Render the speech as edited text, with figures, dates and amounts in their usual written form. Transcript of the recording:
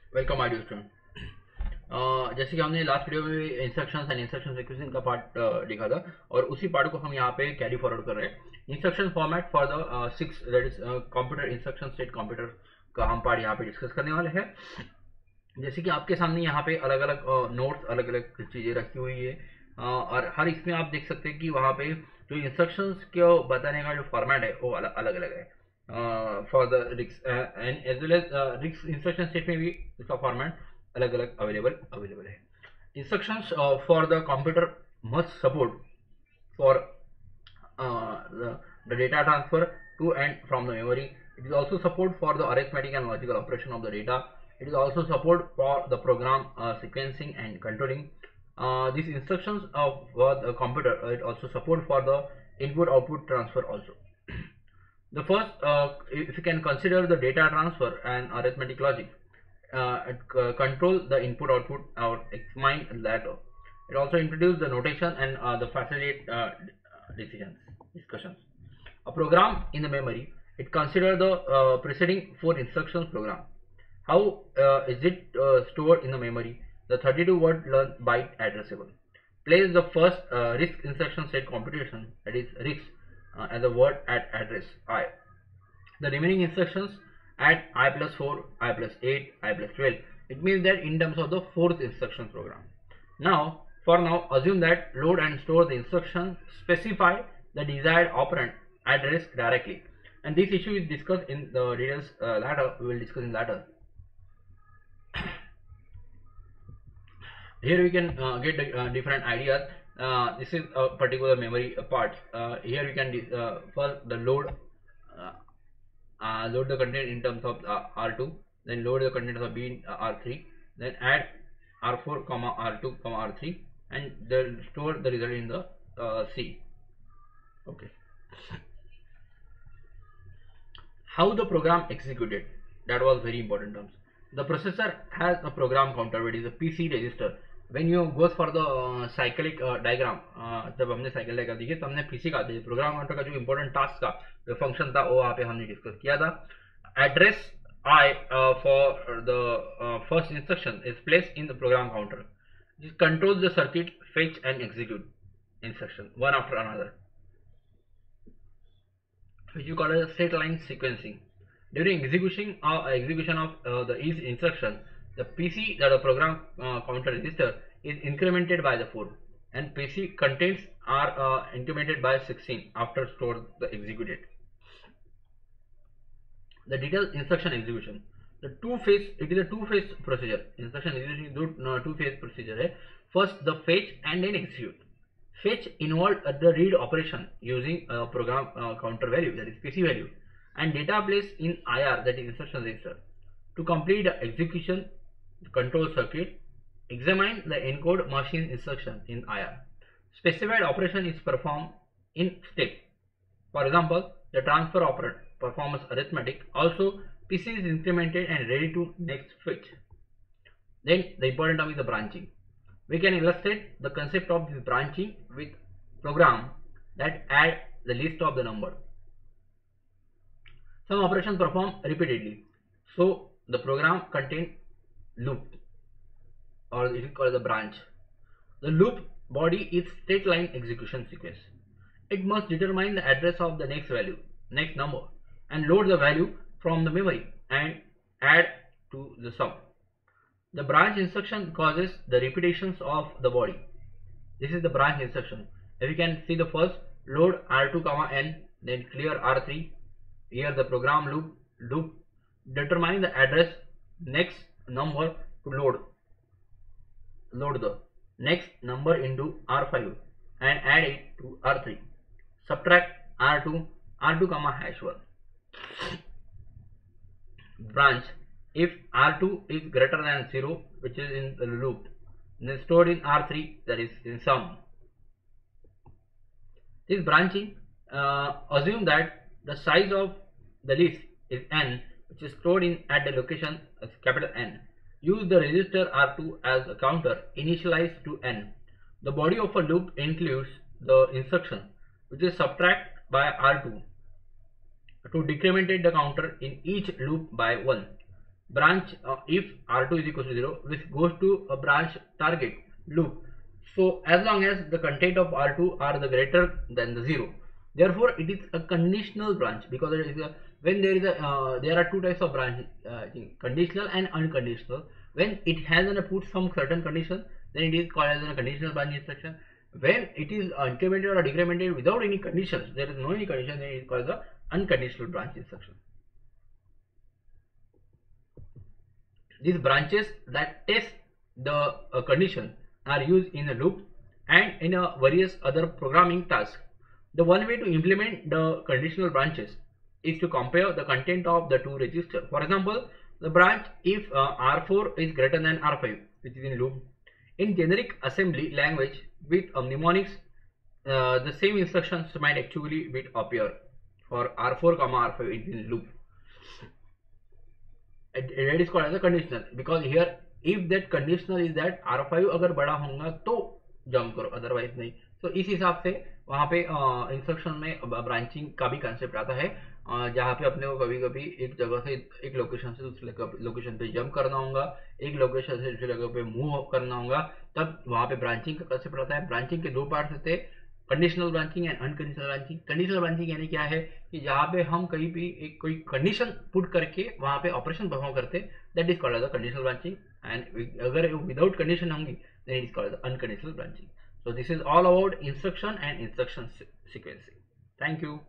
Welcome my dear student. जैसे कि हमने लास्ट वीडियो में इंस्ट्रक्शंस एंड इंस्ट्रक्शन सीक्वेंसिंग का पार्ट लिखा था और उसी पार्ट को हम यहाँ पे कैरी फॉरवर्ड कर रहे हैं। Instruction format for the 6 that is computer instruction set computer का हम पार्ट यहाँ पे डिस्कस करने वाले हैं। जैसे कि आपके सामने यहाँ पे अलग अलग नोट्स अलग अलग चीज़ें रखी हुई है और हर इसमें आप देख सकते हैं कि वहाँ पे जो इंस्ट्रक्शंस को बताने का जो फॉर्मेट है वो अलग अलग है for the RISC and as well as RISC instruction set में भी इसका फॉर्मेट अलग अलग अवेलेबल है। Instructions for the computer must support for the data transfer to and from the memory. It is also support for the arithmetic and logical operation of the data. It is also support for the program sequencing and controlling. These instructions of the computer it also support for the input output transfer also. The first, if you can consider the data transfer and arithmetic logic, control the input output or examine that. It also introduce the notation and the facilitate discussions. A program in the memory, it consider the preceding 4 instructions program. How is it stored in the memory? The 32-word learn byte addressable. Place the first RISC instruction set computation, that is RISC, as a word at address I. The remaining instructions add I plus 4, I plus 8, I plus 12. It means that in terms of the 4th instruction program. Now, for now, assume that load and store the instruction specify the desired operand at RISC directly. And this issue is discussed in the details later. We will discuss in later. Here we can get different ideas. This is a particular memory part. Here we can first the load load the content in terms of R2, then load the content of B in R3, then add R4 comma R2 comma R3 and then store the result in the C. Okay. How the program executed, that was very important terms. The processor has a program counter, which is a PC register. When you goes for the cyclic diagram, जब हमने cycle diagram देखी तो हमने PC का program counter का जो important task का जो फंक्शन था वो वहाँ पे हमने डिस्कस किया था. Address I for the first instruction is placed in the program counter. This controls the circuit fetch and execute instruction one after another, which you call as straight line sequencing. During execution of the each instruction, the PC, that the program counter register, is incremented by the 4, and PC contents are incremented by 16 after store the executed. The detailed instruction execution. The two-phase, it is a two-phase procedure. Instruction execution is two-phase procedure. First, the fetch and then execute. Fetch involved the read operation using a program counter value, that is PC value, and data placed in IR, that is instruction register. To complete the execution, the control circuit examine the encode machine instruction in IR. Specified operation is performed in step. For example, the transfer operand performs arithmetic. Also, PC is incremented and ready to next fetch. Then the important term is the branching. We can illustrate the concept of this branching with program that add the list of the number. Some operations perform repeatedly, so the program contains loop, or it is called the branch. The loop body is straight line execution sequence. It must determine the address of the next value, next number, and load the value from the memory and add to the sum. The branch instruction causes the repetitions of the body. This is the branch instruction. If you can see the first, load R2 comma N, then clear R3. Here the program loop determine the address next number to load the next number into R5 and add it to R3. Subtract R2 comma hash 1. Branch. If R2 is greater than 0, which is in the loop, then stored in R3, that is in sum. This branching, assume that the size of the list is n, which is stored in at the location as capital N. Use the register R2 as a counter initialized to n. The body of a loop includes the instruction which is subtract by R2 to decrementate the counter in each loop by 1. branch if R2 is equal to 0, which goes to a branch target loop. So as long as the content of R2 are the greater than the 0, therefore it is a conditional branch, because it is a, when there is a there are two types of branch, conditional and unconditional. When it has an put some certain condition, then it is called as a conditional branch instruction. When it is incremented or decremented without any conditions, there is no any condition, then it is called as a unconditional branch instruction. These branches that test the condition are used in a loop and in various other programming tasks. The one way to implement the conditional branches is to compare the content of the two registers. For example, the branch if R4 is greater than R5, which is in loop. In generic assembly language with mnemonics, the same instructions might actually be appear for R4, R5 in loop. It is called as a conditional, because here if that conditional is that R5 अगर बड़ा होगा तो jump करो, otherwise नहीं. तो इस हिसाब से वहाँ पे इंस्ट्रक्शन में ब्रांचिंग का भी कंसेप्ट आता है, जहाँ पे अपने को कभी कभी एक जगह से एक लोकेशन से दूसरे लोकेशन पे जंप करना होगा, एक लोकेशन से दूसरी जगह पे मूव करना होगा, तब वहाँ पे ब्रांचिंग का कंसेप्ट आता है. ब्रांचिंग के दो पार्ट होते हैं, conditional branching and unconditional branching. Conditional branching यानी क्या है कि जहाँ पे हम कहीं भी एक कोई कंडीशन पुट करके वहाँ पे ऑपरेशन परफॉर्म करते हैं, that is called as a conditional branching. And अगर विदाउट कंडीशन होंगी then it is called as unconditional branching. So this is all about instruction and instruction sequencing. Thank you.